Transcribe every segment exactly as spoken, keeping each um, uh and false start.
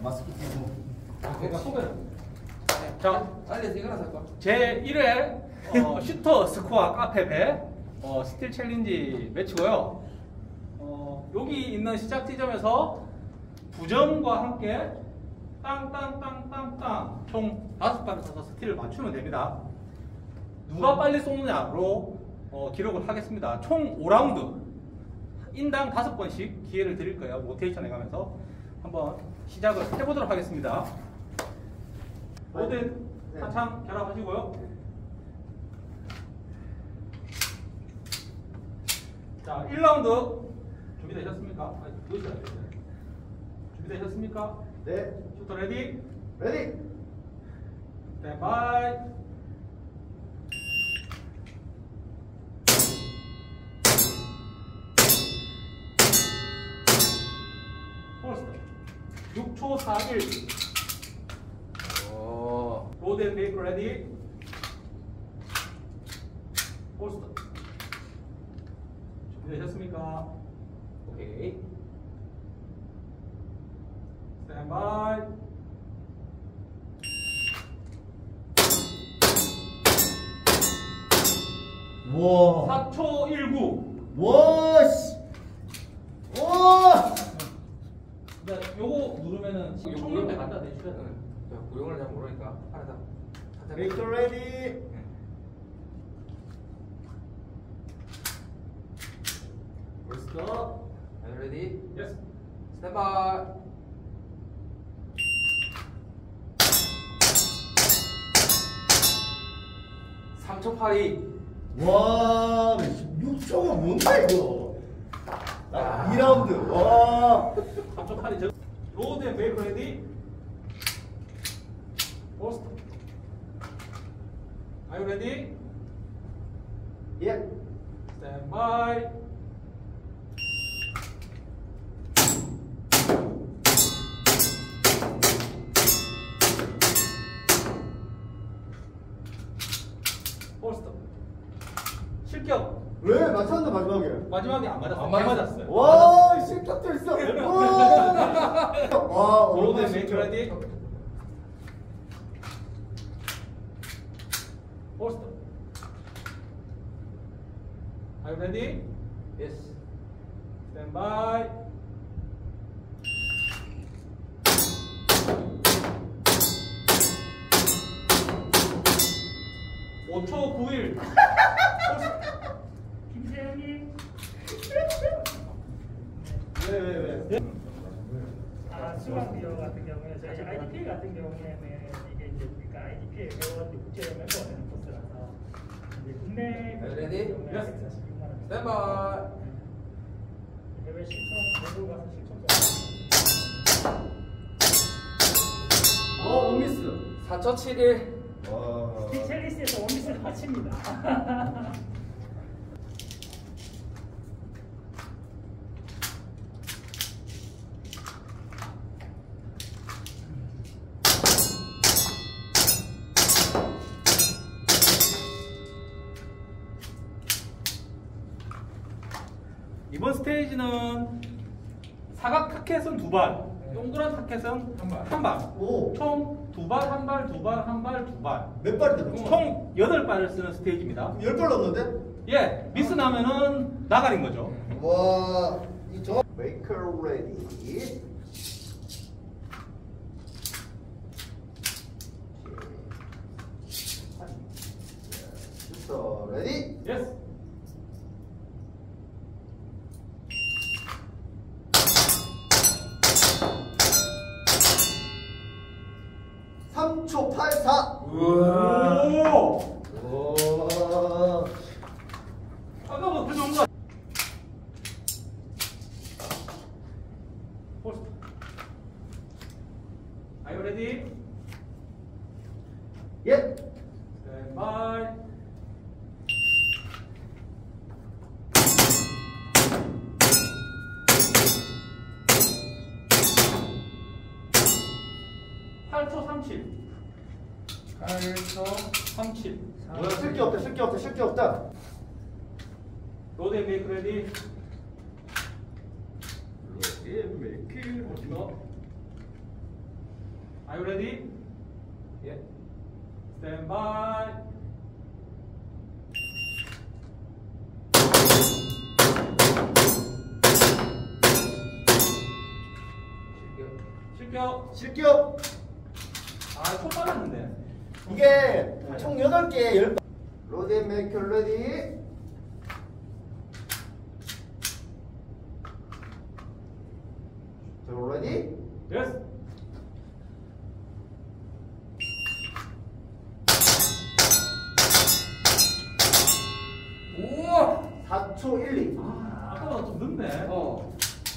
마스크 끼고. 내가 소개. 자, 알려서 이거나 살까? 제일 회 어, 슈터 스코어 카페배 어, 스틸 챌린지 매치고요. 어, 여기 있는 시작 지점에서 부점과 함께 땅땅땅땅땅 총 다섯 발을 써서 스틸을 맞추면 됩니다. 누가 빨리 쏘느냐로 어, 기록을 하겠습니다. 총 오 라운드 인당 다섯 번씩 기회를 드릴 거예요. 로테이션 해가면서 한번 시작을 해보도록 하겠습니다. 모든 한창 결합하시고요. 자, 일 라운드 준비되셨습니까? 아니, 보여줘야 돼요. 준비되셨습니까? 네. 슈터 레디. 레디. 스탠바이. 홀스터. 육 초 사일. 오. 로드 앤 베이크 레디. 홀스터. 준비되셨습니까? 오케이. 스탠바이. 와. 사 초 일구. 와 씨. 와. 네, 요거 누르면은 총력대 갖다 대주셔야 돼요. 자, 구용을 잘 모르니까 팔에다 살짝. 메이크 레디. 홀스터. Are you ready? 예스. Stand by. 삼 초 팔이. 와. 육 초가 뭔데 이거? 이 라운드. 와. 삼 초 팔이 저 로드 앤 베이크 레디. 홀스터. Are you ready? 예. Stand by. 홀스터. 실격. 왜 맞췄는데 마지막에? 마지막에 안 맞았어요. 안 개 맞았어요. 맞았어요. 와, 실격도 있어. 와. 와, 로드 앤 오늘 베이크 실격. 레디. 홀스터. Are you ready? Yes. Stand by. 오 초 구일. 김세현님, 왜, 왜, 왜? 아, 수강비어 같은 경우에 저희 아이디피엘 같은 경우에는 이게 이제 우리가 아이디피엘 회원들 국제 멤버가 되는 코스라서 이제 국내 Are you ready? 경우에 Yes. 백사십육만 원, Stand by. 해외 실총 외국 가서 실총 어, 원미스. 사 초 칠일. 와. 스티첼리스에서 원미스를 마칩니다. 이번 스테이지는 사각 타켓은 두 발, 동그란 타켓은 한 발. 한 발. 오. 총 두 발, 한 발, 두 발, 한 발, 두 발. 몇 발인데, 그럼? 총 여덟 발을 쓰는 스테이지입니다. 열 발 넘는데? 예, 미스 나면은 나가린 거죠. 와. 이 저. 메이크 레디. 슈터 레디. 예스. 삼 초 팔사. 우와. 오. 아까보다 더 좋은 거 같아. 홀스. Are you ready? 예. Stand by. 팔 초 삼칠. 팔 초 삼칠. 뭐야, 쓸 게 없다, 쓸 게 없다, 쓸 게 없다. 로드 앤 메이크 레디. 로드 앤 메이크. 홀스터. Are you ready? 예. Stand by. 실격. 실격. 아, 총 빨랐는데. 이게 총 여덟 개, 열 번. 로디 앤 메이커 레디. 자, 레디. Yes. 오! 사 초 일이. 아, 아까보다 좀 늦네. 어.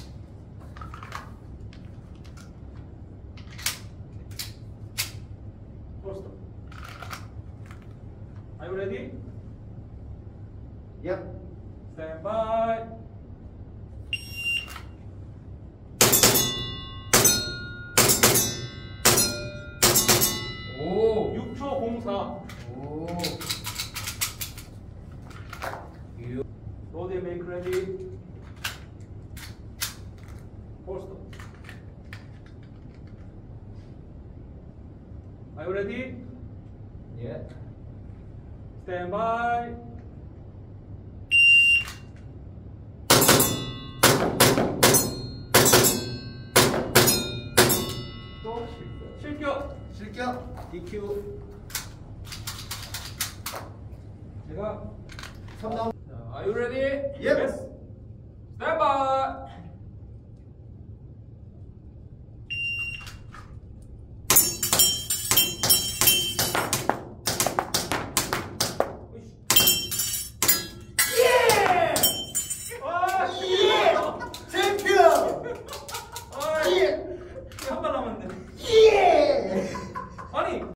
First. Are you ready? Yep. Stand by. 오! 육 초 공사. 오! 유. 로디 메이크 레디. First. Are you ready? 예. Stand by. 또 실격. 실격. 실격. 디큐. 제가 삼 라운드. 자, Are you ready? Yep. Yes.